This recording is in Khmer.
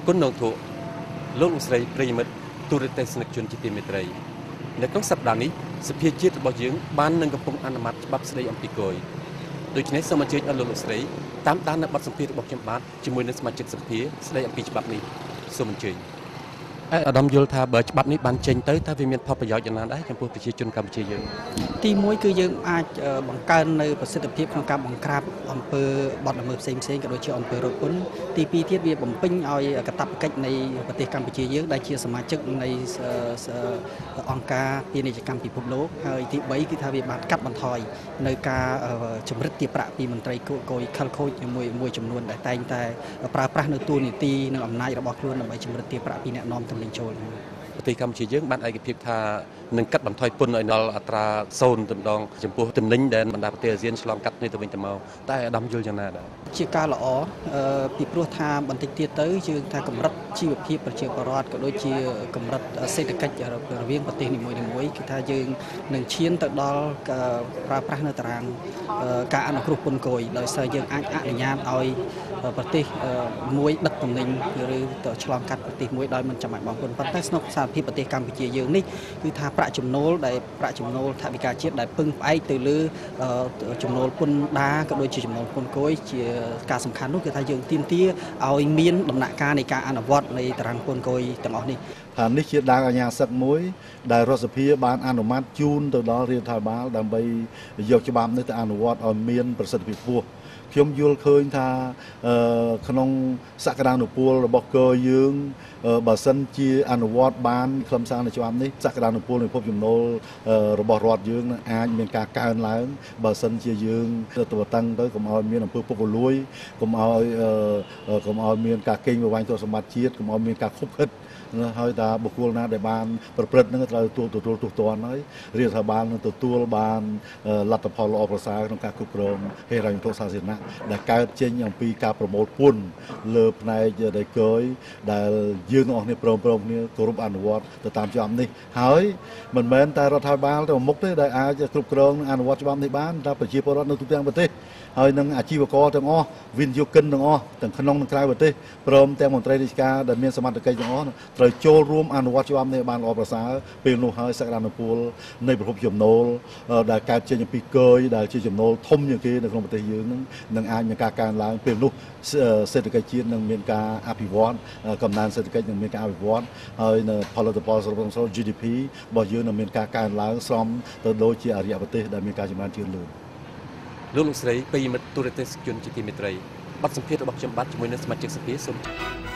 គុណនងធុលោកលោកស្រីប្រិយមិត្តទូរទស្សនិកជនជាទីមេត្រីនៅក្នុងសប្តាហ៍នេះសភាជាតិរបស់យើងបាននឹងកំពុងអនុម័តច្បាប់ស្តីអំពីគយដូច្នេះសូមអញ្ជើញឲ្យលោកលោកស្រីតាមដាននៅបទសម្ភាសន៍របស់ខ្ញុំបាទជាមួយនឹងសមាជិកសភាស្តីអំពីច្បាប់នេះសូមអញ្ជើញអាដាមយល់ថាបើច្បាប់នេះបានចេញទៅតើវាមានផលប្រយោជន៍យ៉ាងណាដែរចំពោះប្រជាជនកម្ពុជាយើងទី1គឺយើងអាចបង្កើននៅប្រសិទ្ធភាពក្នុងការបង្ក្រាបអំពើបទល្មើសផ្សេងក៏ដូចជាអំពើរោគពន្ធទី2ទៀតវាបំពេញឲ្យកាតព្វកិច្ចនៃប្រទេសកម្ពុជាយើងដែលជាសមាជិកនៃអង្គការពាណិជ្ជកម្មពិភពលោកហើយទី3គឺថាវាបានកាត់បន្ថយនៅការជំរិតទារប្រាក់ពីមន្ត្រីគយខលខូចមួយចំនួនដែលតែងតែប្រើប្រាស់នៅទូនីតិនិងអំណាចរបស់ខ្លួនដើម្បីជំរិតទារប្រាក់ពីអ្នកនាំទំនិញចូលប្រទេសកម្ពុជាយើងបានឯកភាពថានឹងកាត់បន្ថយពន្ធឲ្យដល់អត្រា0តែម្ដងចំពោះទំនិញដែលបណ្ដាប្រទេសអាស៊ានឆ្លងកាត់គ្នាទៅវិញទៅមកតែអាដាមយល់យ៉ាងណាដែរជាការល្អពីព្រោះថាបន្តិចទៀតទៅយើងថាកម្រិតជីវភាពប្រជាពលរដ្ឋក៏ដូចជាកម្រិតសេដ្ឋកិច្ចរវាងប្រទេសនីមួយៗគឺថាយើងនឹងឈានទៅដល់ប្រើប្រាស់នៅតារាងការអនុគ្រោះពន្ធគយដោយសារយើងអាចអនុញ្ញាតឲ្យប្រទេសមួយដឹកទំនិញឬទៅឆ្លងកាត់ប្រទេសមួយដោយមិនចាំបាច់បង់ពន្ធប៉ុន្តែក្នុងសារភាពប្រទេសកម្ពុជាយើងនេះគឺថាប្រាក់ចំណូលថវិកាជាតិដែលពឹងផ្អែកទៅលើចំណូលពន្ធដារក៏ដូចជាចំណូលពន្ធគយជាការសំខាន់នោះគឺថាយើងទាមទារឲ្យមានដំណាក់កាលនៃការអនុវត្តនៃតារាងពន្ធគយទាំងអស់នេះថានេះជាដាវអាជ្ញាសិទ្ធិមួយដែលរដ្ឋសភាបានអនុម័តជូនទៅដល់រាជរដ្ឋាភិបាលដើម្បីយកច្បាប់នេះទៅអនុវត្តឲ្យមានប្រសិទ្ធភាពខ្ពស់ខ្ញុំយល់ឃើញថាក្នុងសក្តានុពលរបស់គយយើងបើសិនជាអនុវត្តបានខ្លឹមសារនៃច្បាប់នេះសក្តានុពលនៃភពចំណូលរបស់រដ្ឋយើងនឹងអាចមានការកើនឡើងបើសិនជាយើងទៅតឹងទៅកុំឲ្យមានអំពើពុករលួយកុំឲ្យមានការកេងប្រវ័ញ្ចទ្រព្យសម្បត្តិជាតិកុំឲ្យមានការខុបខិតហើយថាបុគ្គលណាដែលបានប្រព្រឹត្តនឹងត្រូវទទួលទោសទណ្ឌហើយរាជរដ្ឋាភិបាលនឹងទទួលបានលទ្ធផលល្អប្រសើរក្នុងការគ្រប់គ្រងហេដ្ឋារចនាសម្ព័ន្ធសាធារណៈដែលកើតចេញអំពីការប្រមូលពន្ធលើផ្នែកដែលគយដែលយើងទាំងអស់គ្នាព្រមគ្នាគោរពអនុវត្តទៅតាមច្បាប់នេះហើយមិនមែនតែរដ្ឋាភិបាលទៅមុខទេដែលអាចគ្រប់គ្រងអនុវត្តច្បាប់នេះបានតែប្រជាពលរដ្ឋនៅទូទាំងប្រទេសហើយនឹងអាជីវករទាំងអស់វិនិយោគិនទាំងអស់ទាំងក្នុងនិងក្រៅប្រទេសព្រមទាំងមន្ត្រីរាជការដែលមានសមត្ថកិច្ចទាំងអស់ត្រូវចូលរួមអនុវត្តច្បាប់នេះបានល្អប្រសើរពេលនោះហើយសក្តានុពលនៃប្រភពចំណូលដែលកើតចេញពីគយដែលជាចំណូលធំជាងគេនៅក្នុងប្រទេសយើងនឹងអាចមានការកើនឡើងពេលនោះសេដ្ឋកិច្ចជាតិនឹងមានការអភិវឌ្ឍកំណើនសេដ្ឋកិច្ចនឹងមានការអភិវឌ្ឍហើយនៅផលិតផលសរុបទៅ GDP របស់យើងនឹងមានការកើនឡើងសមទៅដូចជាអរិយប្រទេសដែលមានការចំណានជឿនលឿនលោកលោកស្រីប្រិយមិត្តទូរទស្សនិកជនជាទីមេត្រីបទសម្ភាសន៍របស់ខ្ញុំបាទជាមួយនឹងសមាជិកសភាសូម